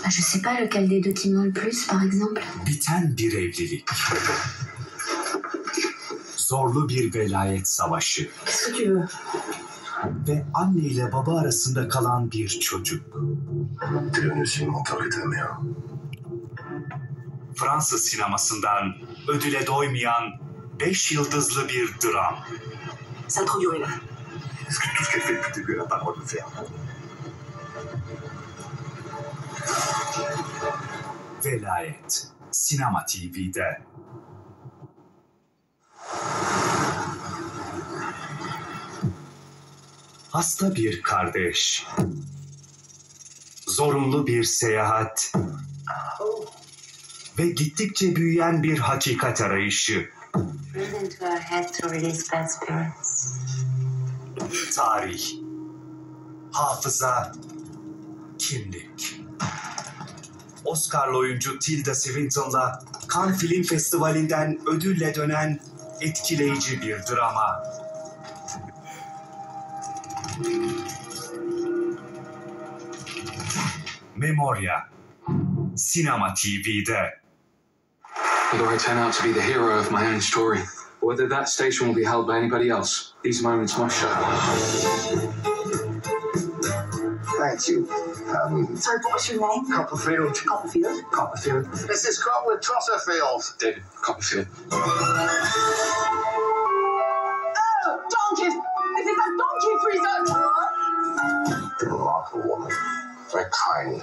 Je sais pas lequel des deux qui ment le plus, par exemple. Biten bir evlilik. Zorlu bir velayet savaşı. Qu'est-ce que tu veux? Ve anne ile baba arasında kalan bir çocuk. T'es devenu aussi menteur que ta mère. Fransız sinemasından ödüle doymayan 5 yıldızlı bir dram. Ça a trop duré là. Est-ce que tout ce qu'elle fait depuis le début, elle n'a pas le droit de le faire? Velayet. Sinema TV'de. Hasta bir kardeş. Zorunlu bir seyahat. Ve gittikçe büyüyen bir hakikat arayışı. Breathe into her head to release bad spirits. Tarih. Hafıza. Kimlik. Oscar'lı oyuncu Tilda Swinton'la Cannes Film Festivali'nden ödülle dönen etkileyici bir drama. Memoria. Sinema TV'de. Whether I turn out to be the hero of my own story, or whether that station will be held by anybody else, these moments must show. Thank you. Sorry, what was your name? Copperfield. Copperfield. Copperfield. This is Copperfield Trosserfield. David Copperfield. Oh, donkeys! This is a donkey free zone. The remarkable woman. Very kind.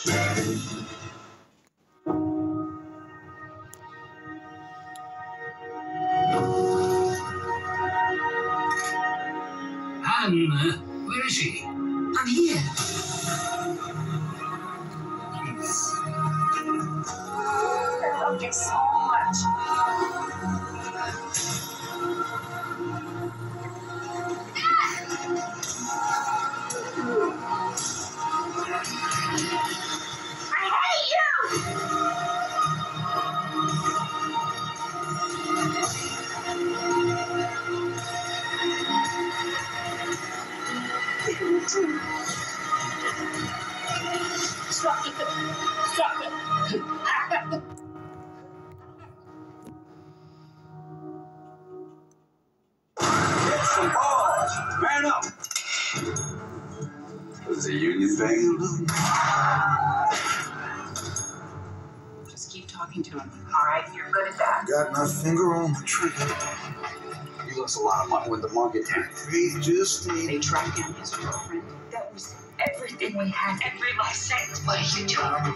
Anne, where is she? I'm here. Please. I love you so much. I hate you! Stop it! Stop it! Get some balls. Man up. Was the union thing? Just keep talking to him. All right, you're good at that. Got my finger on the trigger. You lost a lot of money with the market tax. We just need. They tracked down his girlfriend. That was everything we had. Every last cent. What are you doing?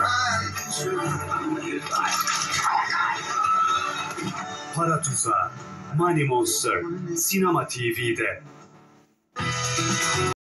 Para Tuzağı. Money Monster. Sinema TV'de.